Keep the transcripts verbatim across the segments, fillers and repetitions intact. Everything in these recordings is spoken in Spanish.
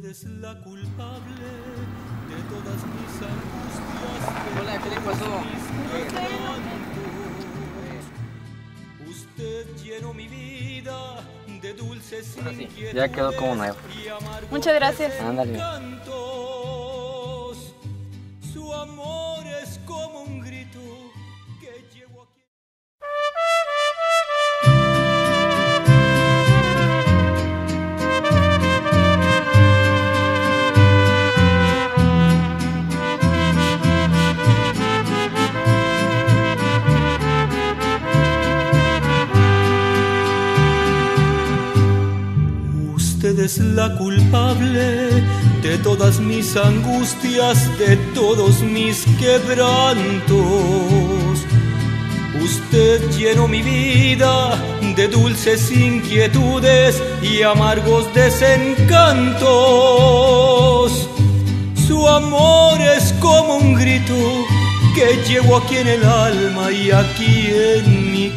es la culpable de todas mis angustias. Hola, ¿qué le pasó? Usted llenó mi vida de dulces inquietudes. Ya quedó como nuevo. Muchas gracias. Ándale. Su amor es como un grito que llevo aquí. Usted es la culpable de todas mis angustias, de todos mis quebrantos. Usted llenó mi vida de dulces inquietudes y amargos desencantos. Su amor es como un grito que llevo aquí en el alma y aquí en mi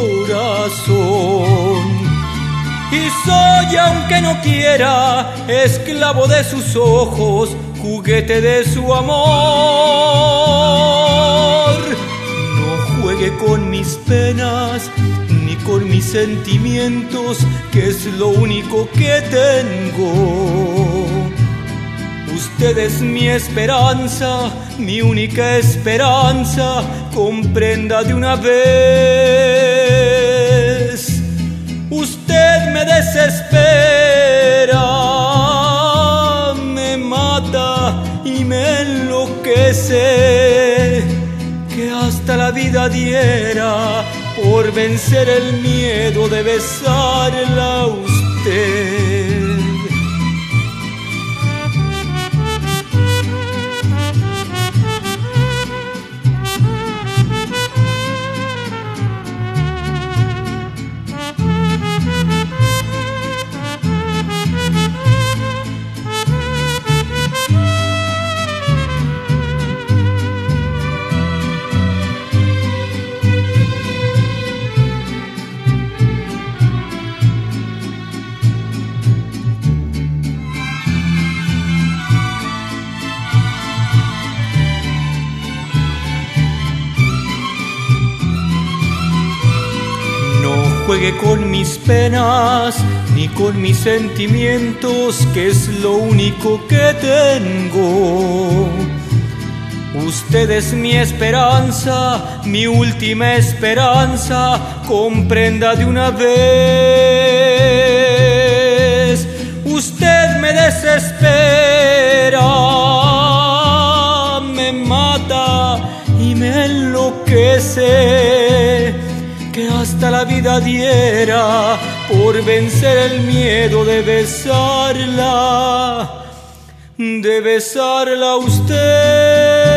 corazón. Y soy, aunque no quiera, esclavo de sus ojos, juguete de su amor. No juegue con mis penas, ni con mis sentimientos, que es lo único que tengo. Usted es mi esperanza, mi única esperanza, comprenda de una vez. Usted me desespera, me mata y me enloquece, que hasta la vida diera por vencer el miedo de besarla a usted. Juegue con mis penas, ni con mis sentimientos, que es lo único que tengo. Usted es mi esperanza, mi última esperanza, comprenda de una vez. Usted me desespera, me mata y me enloquece, que hasta la vida diera por vencer el miedo de besarla, de besarla a usted.